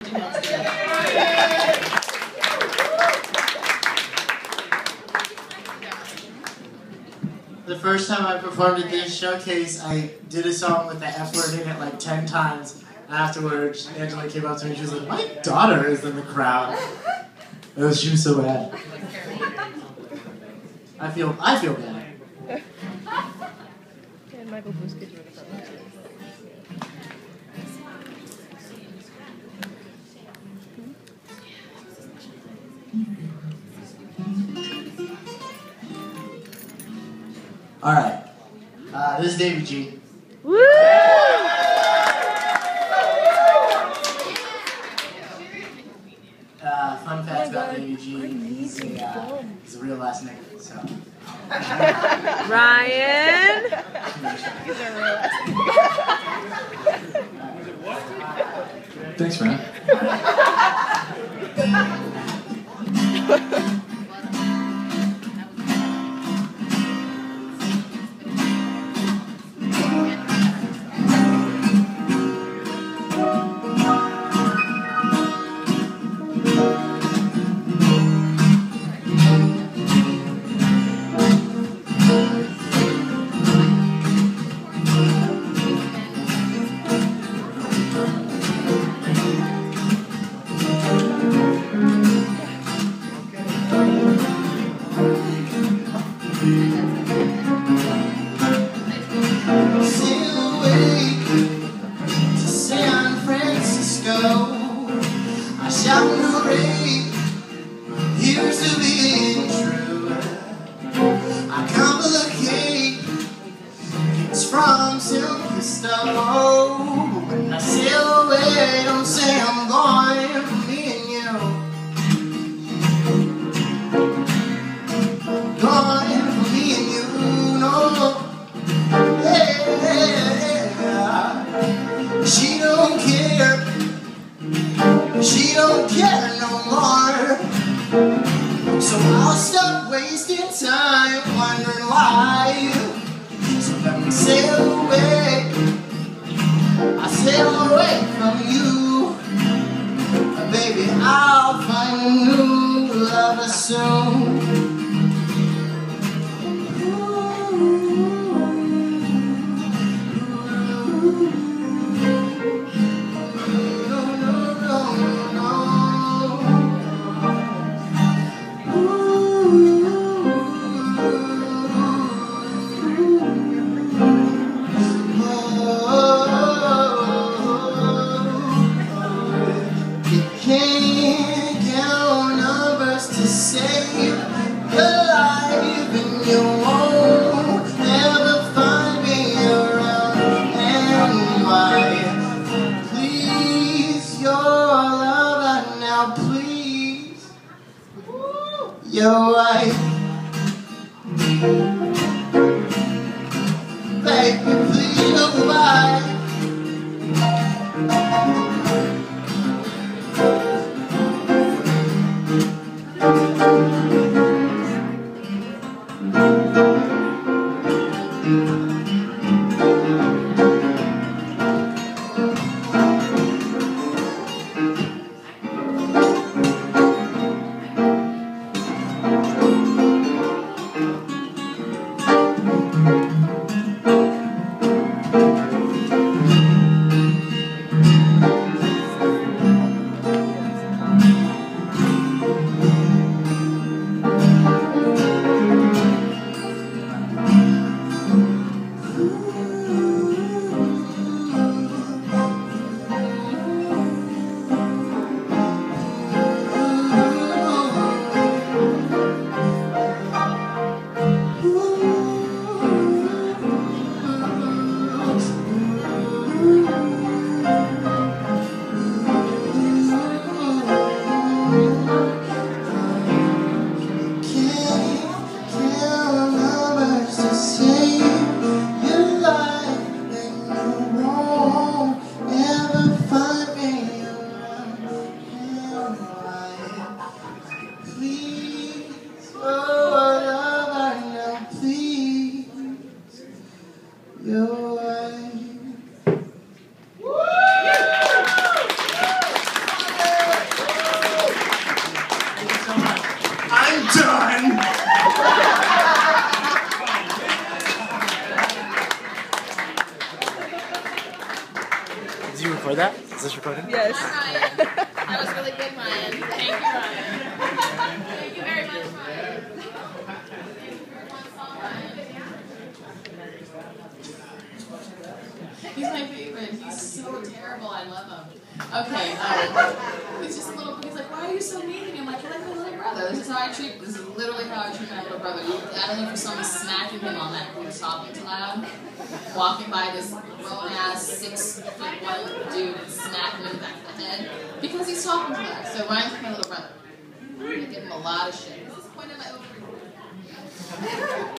The first time I performed at this showcase, I did a song with the F word in it like 10 times. Afterwards, Angela came up to me and she was like, "My daughter is in the crowd." She was so bad. I feel bad. And Michael Bruce could do it. All right. This is Davey G. Woo! Fun fact about Davey G, he's a real last name, so. Ryan! He's a real last name. Thanks, man. Here's to being true. I complicate things from silver stone. But when I sail away, don't say I'm going for me and you. Going for me and you, no. Yeah. She don't care. She don't care no more. So I'll stop wasting time wondering why. So let me sail away. I sail away from you. Baby, I'll find a new lover soon. You're right. Baby, please don't lie. Did you record that? Is this recording? Yes. Hi, Ryan. That was really good, Ryan. Thank you, Ryan. Thank you very much, Ryan. He's my favorite. He's so terrible. I love him. Okay. He's just a little. He's like, why are you so mean to me? I'm like, you're like my little brother. This is how I treat. This is literally how I treat my little brother. I don't know if you saw me smacking him on that. He was talking too loud. Walking by this grown-ass 6'1" dude and smacking him in the back of the head because he's talking too loud. So Ryan's my little brother. I'm gonna give him a lot of shit. This is the point of my over.